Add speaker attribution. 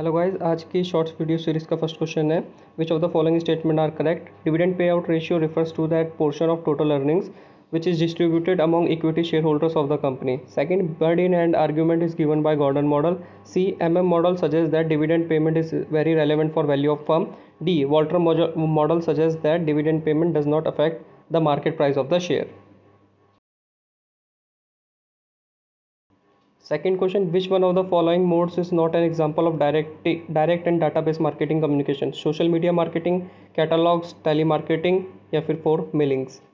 Speaker 1: Hello guys, आज की shorts video series का फर्स्ट क्वेश्चन है which of the following statement are correct. Dividend pay out ratio refers to that portion of total earnings which is distributed among equity shareholders of the company. Second, bird in hand argument is given by Gordon model. C, model suggests that dividend payment is very relevant for value of firm. D, Walter model suggests that dividend payment does not affect the market price of the share. Second question, which one of the following modes is not an example of direct and database marketing communication? Social media marketing, catalogs, telemarketing या फिर for mailings.